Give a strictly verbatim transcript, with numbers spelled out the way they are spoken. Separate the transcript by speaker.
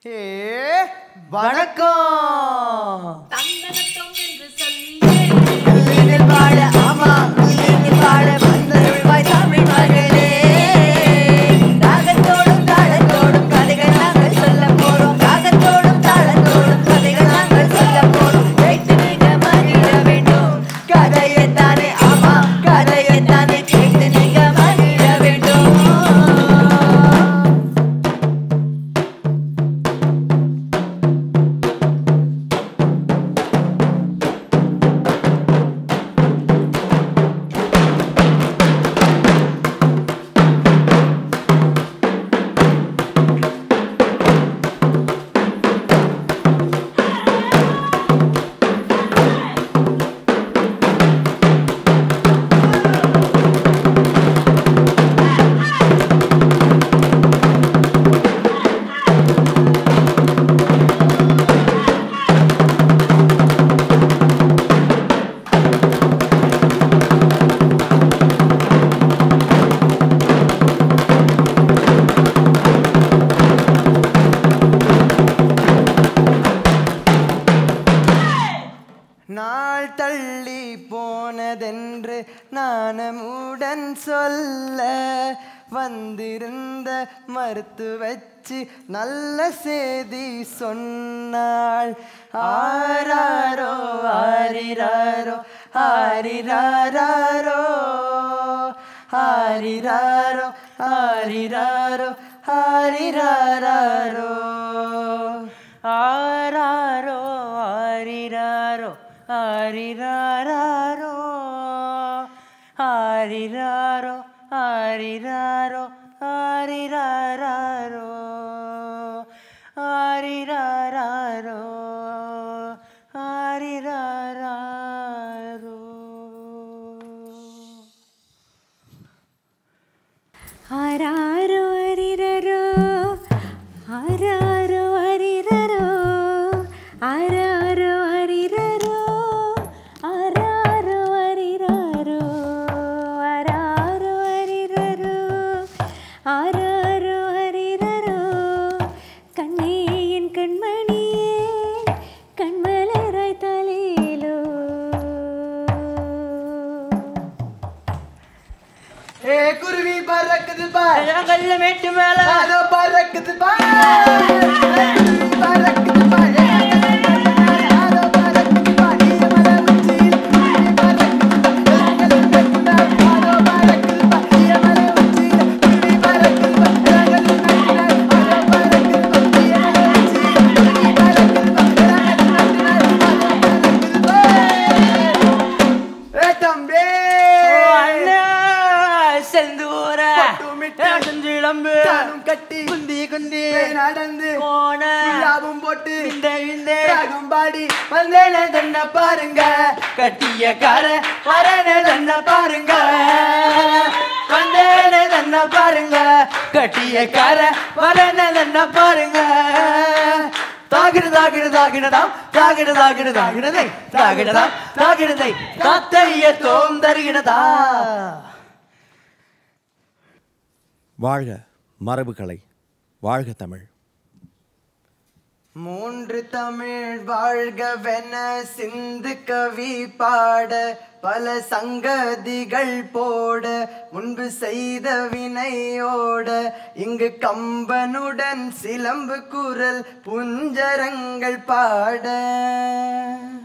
Speaker 1: ஏ வணக்கம்
Speaker 2: தன்னடக்கம் என்று சொல்லி
Speaker 1: உள்ளினில் பாட ஆமா உள்ளினில் பாட வந்தருள்வாய் தமிழ் மகளே ராகத்தோடும் தாளத்தோடும் கதைகள் நாங்கள் சொல்ல போறோம் ராகத்தோடும் தாளத்தோடும் கதைகள் நாங்கள் சொல்ல போறோம் கேட்டு நீங்க மகிழ வேண்டும் கதையைத்தானே ஆமா கதையைத்தானே கேட்டு நீங்க மகிழ வேண்டும் நாள் தள்ளி போனதென்று நாணமுடன் சொல்ல வந்திருந்த மறுத்து வச்சு நல்ல செய்தி சொன்னாள் ஆராரோ ஆரிராரோ ஆரிராரோ ஆரிராரோ ஆரிராரோ ஆரிராரோ ஆராரோ ஆரிராரோ ஆரிராரோ ஆரிராரோ ஆரிராரோ ஆரிராரோ ஆரிராரோ ஆரிராரோ
Speaker 2: ஆராரோ அரிரரோ ஆராரோ அரிரரோ ஆராரோ அரிரரோ ஆராரோ அரிரரோ ஆராரோ அரிரரோ ஆராரோ அரிரரோ கண்ணே என் கண்மணியே கண்மலராய் தலையிலோ
Speaker 1: ஏ குருவி பறக்குது பார் கல்ல மேட்டு மேல அதோ பறக்குது பார் குருவி பறக்குது பார் அதோ பறக்குது பார் நீ மலை உச்சியில் குருவி பறக்குது பார் கல்ல மேட்டு மேல அதோ பறக்குது பார் நீ மலை உச்சியில் குருவி பறக்குது பார் கல்ல மேட்டு மேல அதோ பறக்குது பார் நீ மலை உச்சியில் குருவி பறக்குது பார் கல்ல மேட்டு மேல அதோ பறக்குது பார் ஏ தம்பி செந்தூர செஞ்சிளம்பு கட்டி குந்தி குந்தி நடந்து போன லாபம் போட்டு இந்த இந்த ராகம் பாடி வந்தேன தன்ன பாருங்க கட்டிய கார வரன தன்ன பாருங்க வந்தேன தன்ன பாருங்க கட்டிய கார வரன தன்ன பாருங்க தாகிடு தாகிடு தாகிடதாம் தாகிடு தாகிடு தாகிடதை தாகிடதாம் தாகிடதை தாத்தைய தோம் தருகிடதா.
Speaker 3: வாழ்க மரபுக்கலை, வாழ்க தமிழ்.
Speaker 1: மூன்று தமிழ் வாழ்கவென சிந்து கவி பாட பல சங்கதிகள் போட முன்பு செய்த வினையோட இங்கு கம்பனுடன் சிலம்பு குரல் புஞ்சரங்கள் பாட